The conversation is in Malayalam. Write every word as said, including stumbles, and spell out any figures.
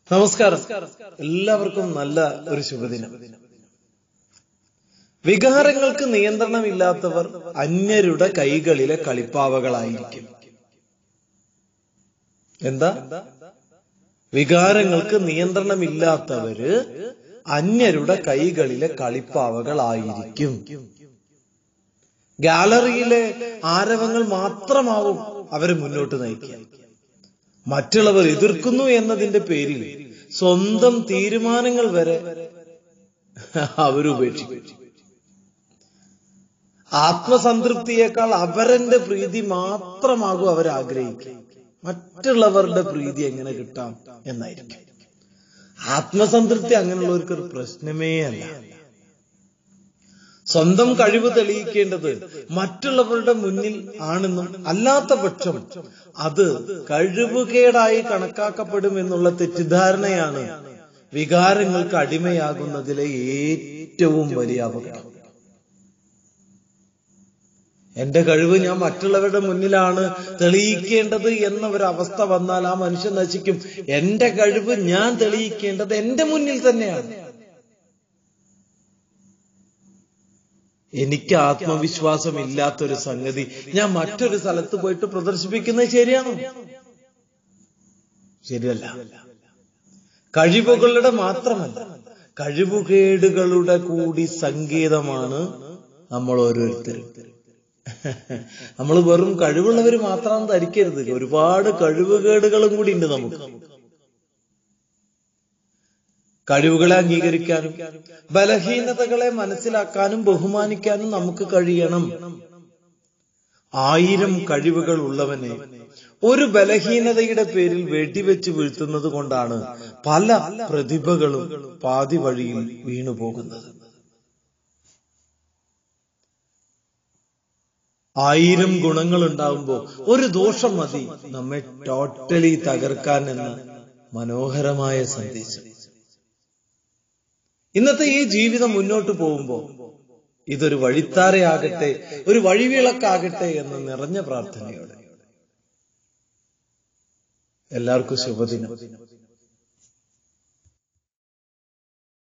നമസ്കാരം. എല്ലാവർക്കും നല്ല ഒരു ശുഭദിനം. വികാരങ്ങൾക്ക് നിയന്ത്രണമില്ലാത്തവർ അന്യരുടെ കൈകളിലെ കളിപ്പാവകളായിരിക്കും. എന്താ? വികാരങ്ങൾക്ക് നിയന്ത്രണമില്ലാത്തവര് അന്യരുടെ കൈകളിലെ കളിപ്പാവകളായിരിക്കും. ഗാലറിയിലെ ആരവങ്ങൾ മാത്രമാവും അവരെ മുന്നോട്ട് നയിക്കുക. മറ്റുള്ളവർ എതിർക്കുന്നു എന്നതിന്റെ പേരിൽ സ്വന്തം തീരുമാനങ്ങൾ വരെ അവരുപേക്ഷിക്കും. ആത്മസംതൃപ്തിയേക്കാൾ അവരന്റെ പ്രീതി മാത്രമാകും അവരാഗ്രഹിക്കുക. മറ്റുള്ളവരുടെ പ്രീതി എങ്ങനെ കിട്ടാം എന്നായിരിക്കും. ആത്മസംതൃപ്തി അങ്ങനെയുള്ളവർക്ക് ഒരു പ്രശ്നമേ അല്ല. സ്വന്തം കഴിവ് തെളിയിക്കേണ്ടത് മറ്റുള്ളവരുടെ മുന്നിൽ ആണെന്നും അല്ലാത്ത പക്ഷം അത് കഴിവുകേടായി കണക്കാക്കപ്പെടും എന്നുള്ള തെറ്റിദ്ധാരണയാണ് വികാരങ്ങൾക്ക് അടിമയാകുന്നതിലെ ഏറ്റവും വലിയ അപകടം. എന്റെ കഴിവ് ഞാൻ മറ്റുള്ളവരുടെ മുന്നിലാണ് തെളിയിക്കേണ്ടത് എന്ന ഒരു അവസ്ഥ വന്നാൽ ആ മനുഷ്യൻ നശിക്കും. എന്റെ കഴിവ് ഞാൻ തെളിയിക്കേണ്ടത് എന്റെ മുന്നിൽ തന്നെയാണ്. എനിക്ക് ആത്മവിശ്വാസം ഇല്ലാത്തൊരു സംഗതി ഞാൻ മറ്റൊരു സ്ഥലത്ത് പോയിട്ട് പ്രദർശിപ്പിക്കുന്നത് ശരിയാണോ? ശരിയല്ല. കഴിവുകളുടെ മാത്രമല്ല, കഴിവുകേടുകളുടെ കൂടി സങ്കേതമാണ് നമ്മൾ ഓരോരുത്തരും. നമ്മൾ വെറും കഴിവുള്ളവർ മാത്രം ധരിക്കരുത്. ഒരുപാട് കഴിവുകേടുകളും കൂടി ഉണ്ട് നമുക്ക്. കഴിവുകളെ അംഗീകരിക്കാനും ബലഹീനതകളെ മനസ്സിലാക്കാനും ബഹുമാനിക്കാനും നമുക്ക് കഴിയണം. ആയിരം കഴിവുകൾ ഉള്ളവനെ ഒരു ബലഹീനതയുടെ പേരിൽ വെടിവെച്ച് വീഴ്ത്തുന്നത് കൊണ്ടാണ് പല പ്രതിഭകളും പാതി വഴിയിൽ വീണുപോകുന്നത്. ആയിരം ഗുണങ്ങൾ ഉണ്ടാവുമ്പോൾ ഒരു ദോഷം മതി നമ്മെ ടോട്ടലി തകർക്കാൻ എന്ന മനോഹരമായ സന്ദേശം. ഇന്നത്തെ ഈ ജീവിതം മുന്നോട്ട് പോകുമ്പോൾ ഇതൊരു വഴിത്താരയാകട്ടെ, ഒരു വഴിവിളക്കാകട്ടെ എന്ന നിറഞ്ഞ പ്രാർത്ഥനയോടെ എല്ലാവർക്കും ശുഭദിനം.